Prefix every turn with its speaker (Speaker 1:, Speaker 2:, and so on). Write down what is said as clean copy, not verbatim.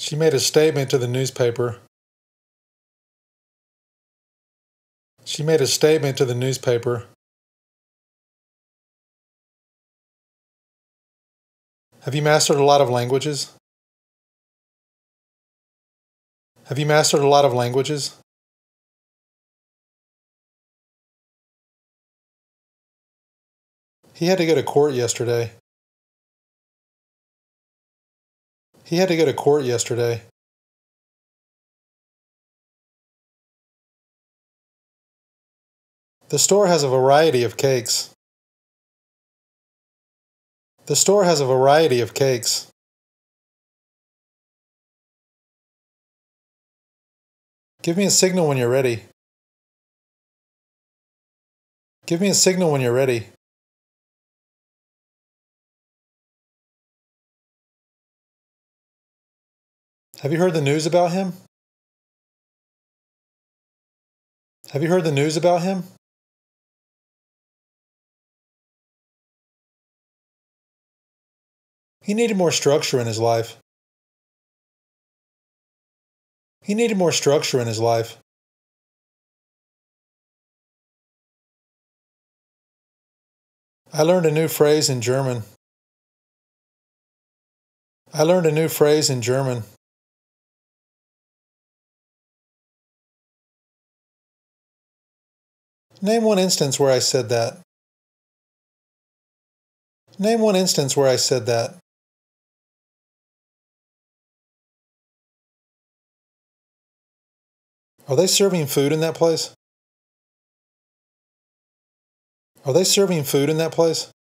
Speaker 1: She made a statement to the newspaper. She made a statement to the newspaper. Have you mastered a lot of languages? Have you mastered a lot of languages? He had to go to court yesterday. He had to go to court yesterday. The store has a variety of cakes. The store has a variety of cakes. Give me a signal when you're ready. Give me a signal when you're ready. Have you heard the news about him? Have you heard the news about him? He needed more structure in his life. He needed more structure in his life. I learned a new phrase in German. I learned a new phrase in German. Name one instance where I said that. Name one instance where I said that. Are they serving food in that place? Are they serving food in that place?